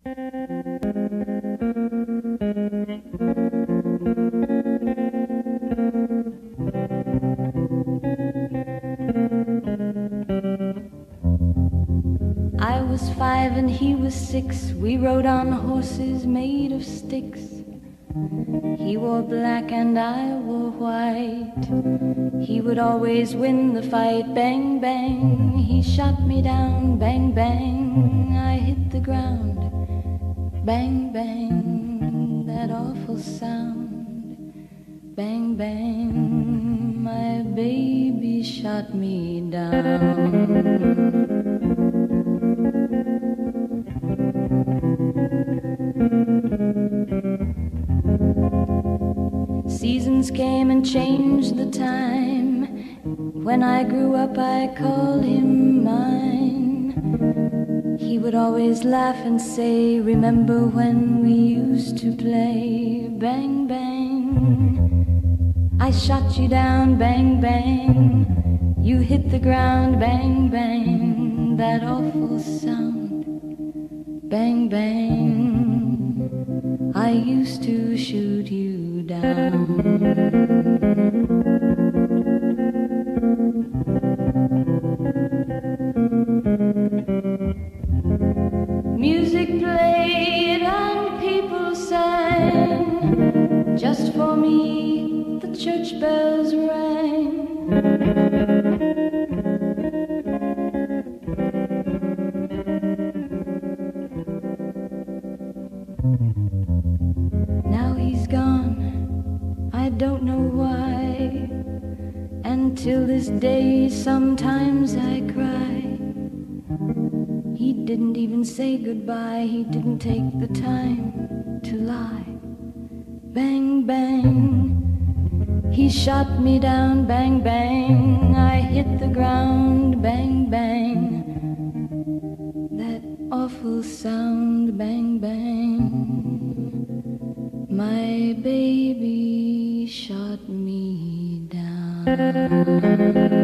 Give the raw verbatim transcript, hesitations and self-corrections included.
I was five and he was six. We rode on horses made of sticks. He wore black and I wore white. He would always win the fight. Bang, bang, he shot me down. Bang, bang, I hit the ground. Bang, bang, that awful sound. Bang, bang, my baby shot me down. Seasons came and changed the time. When I grew up I called him mine. He would always laugh and say, remember when we used to play? Bang, bang, I shot you down. Bang, bang, you hit the ground. Bang, bang, that awful sound. Bang, bang, I used to shoot you down. Music played and people sang. Just for me the church bells rang. Now he's gone, I don't know why. And till this day sometimes I cry. He didn't even say goodbye. He didn't take the time to lie. Bang, bang, he shot me down. Bang, bang, I hit the ground. Bang, bang, that awful sound. Bang, bang, my baby shot me down.